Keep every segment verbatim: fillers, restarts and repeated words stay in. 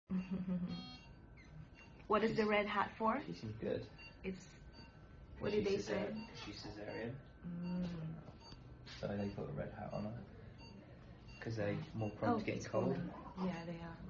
What is the red hat for? She seems good. It's, what did they say? She's cesarean. Mm. So they put a red hat on her. Because they're more prone Oh, to getting it's cold. cool. Yeah, they are.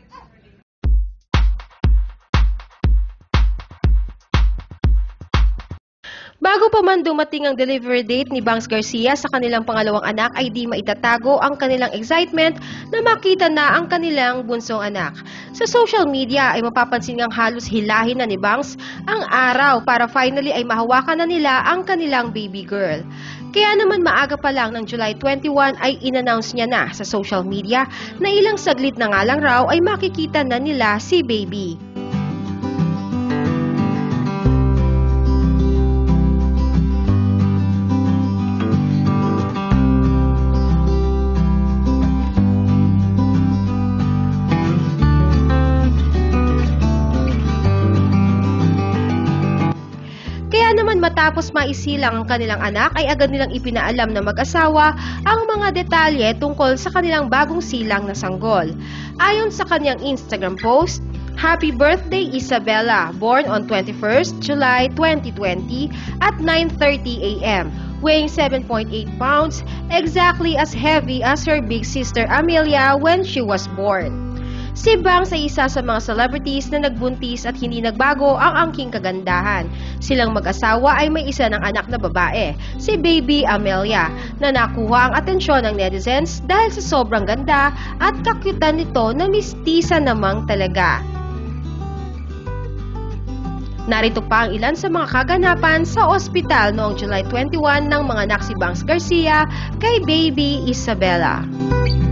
Bago pa man dumating ang delivery date ni Bangs Garcia sa kanilang pangalawang anak ay di maitatago ang kanilang excitement na makita na ang kanilang bunsong anak. Sa social media ay mapapansin ngang halos hilahin na ni Bangs ang araw para finally ay mahawakan na nila ang kanilang baby girl. Kaya naman maaga pa lang ng July twenty-one ay inannounce niya na sa social media na ilang saglit na nga lang raw ay makikita na nila si baby. Matapos maisilang ang kanilang anak ay agad nilang ipinaalam na mag-asawa ang mga detalye tungkol sa kanilang bagong silang na sanggol. Ayon sa kanyang Instagram post, Happy birthday Isabella, born on twenty-first July twenty twenty at nine thirty a m, weighing seven point eight pounds, exactly as heavy as her big sister Amelia when she was born. Si Bangs ay isa sa mga celebrities na nagbuntis at hindi nagbago ang angking kagandahan. Silang mag-asawa ay may isa ng anak na babae, si baby Amelia, na nakuha ang atensyon ng netizens dahil sa sobrang ganda at kakyutan nito na mistisa namang talaga. Narito pa ang ilan sa mga kaganapan sa ospital noong July twenty-one ng mga anak si Bangs Garcia kay baby Isabella.